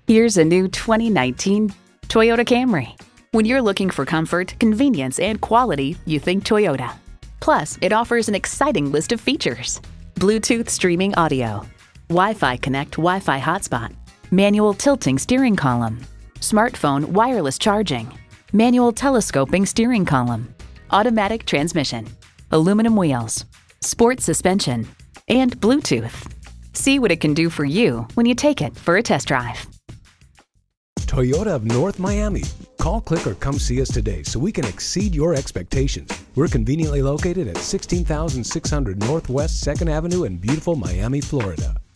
Here's a new 2019 Toyota Camry. When you're looking for comfort, convenience, and quality, you think Toyota. Plus, it offers an exciting list of features: Bluetooth streaming audio, Wi-Fi Connect Wi-Fi hotspot, manual tilting steering column, smartphone wireless charging, manual telescoping steering column, automatic transmission, aluminum wheels, sport suspension, and Bluetooth. See what it can do for you when you take it for a test drive. Toyota of North Miami. Call, click, or come see us today so we can exceed your expectations. We're conveniently located at 16,600 Northwest 2nd Avenue in beautiful Miami, Florida.